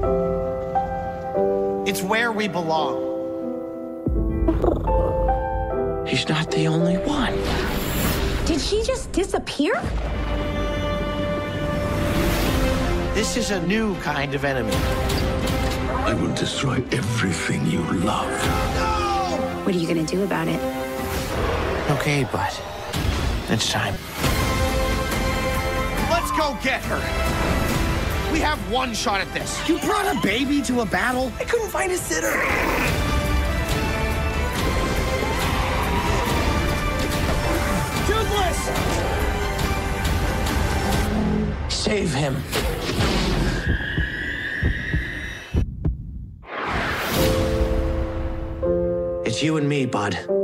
It's where we belong. He's not the only one. Did she just disappear? This is a new kind of enemy. I will destroy everything you love. What are you gonna do about it? Okay, bud. It's time. Let's go get her. We have one shot at this. You brought a baby to a battle? I couldn't find a sitter. Toothless! Save him. It's you and me, bud.